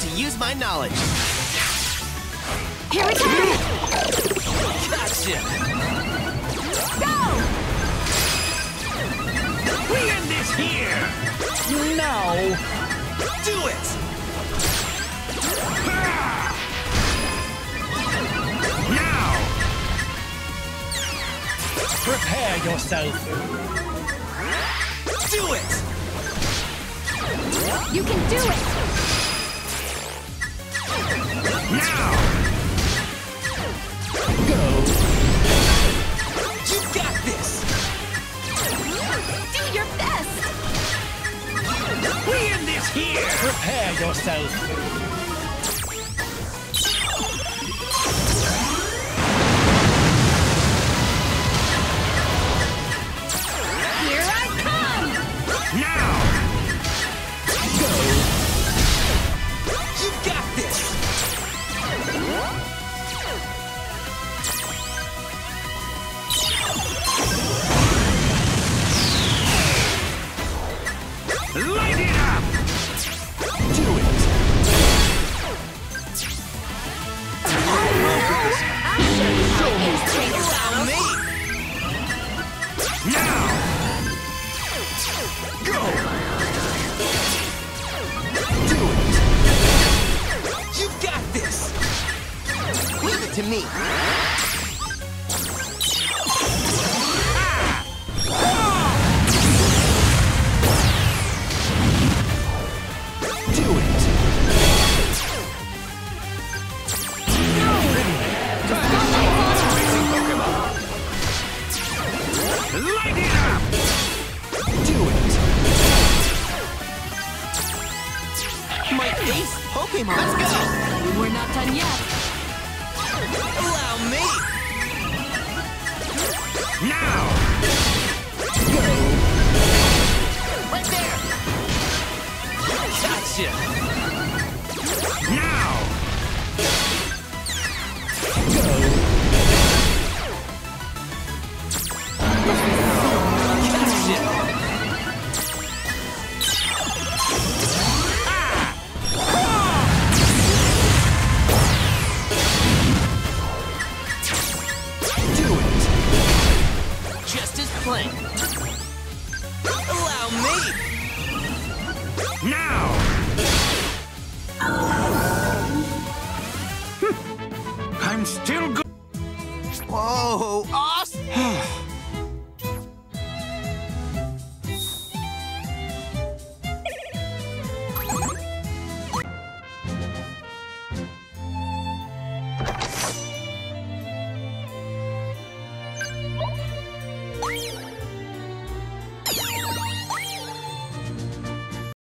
use my knowledge. Here we go! Gotcha! Go! We end this here! No! Do it! Now! Prepare yourself! Do it! You can do it! Now! Go! You got this! Do your best! We end this here! Prepare yourself! Here I come! Now! Go! You got this! Light it up! Do it! I'll show you how Ace Trainer Allow battles. me! Now! Go! Do it! You got this! Leave it to me! Do it! Light it up! Do it! My ace Pokemon! Let's go! We're not done yet. Allow me! Now! Go! Right there! Gotcha! Now! Go! Gotcha! Do it! Just as planned. Allow me! Now!